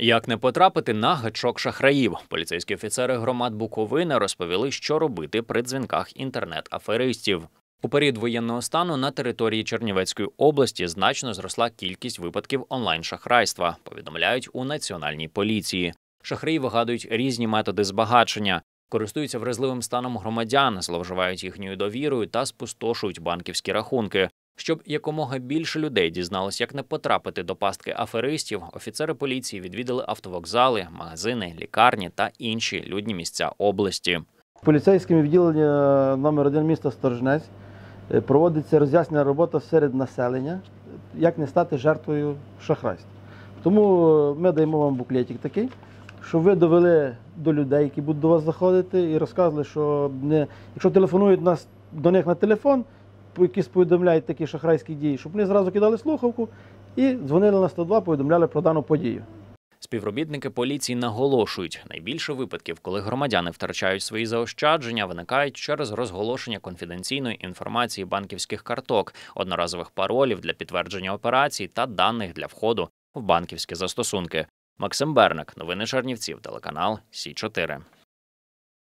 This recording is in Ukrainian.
Як не потрапити на гачок шахраїв? Поліцейські офіцери громад Буковини розповіли, що робити при дзвінках інтернет-аферистів. У період воєнного стану на території Чернівецької області значно зросла кількість випадків онлайн-шахрайства, повідомляють у Національній поліції. Шахраї вигадують різні методи збагачення, користуються вразливим станом громадян, зловживають їхньою довірою та спустошують банківські рахунки. Щоб якомога більше людей дізналось, як не потрапити до пастки аферистів, офіцери поліції відвідали автовокзали, магазини, лікарні та інші людні місця області. Поліцейським відділенням номер 1 міста Сторожинець проводиться роз'яснена робота серед населення, як не стати жертвою шахрайства. Тому ми даємо вам буклетик такий, щоб ви довели до людей, які будуть до вас заходити, і розказували, що якщо телефонують до них на телефон, якісь повідомляють такі шахрайські дії, щоб вони зразу кидали слухавку і дзвонили на 102, повідомляли про дану подію. Співробітники поліції наголошують, найбільше випадків, коли громадяни втрачають свої заощадження, виникають через розголошення конфіденційної інформації банківських карток, одноразових паролів для підтвердження операцій та даних для входу в банківські застосунки. Максим Берник, новини Чернівців, телеканал Сі 4.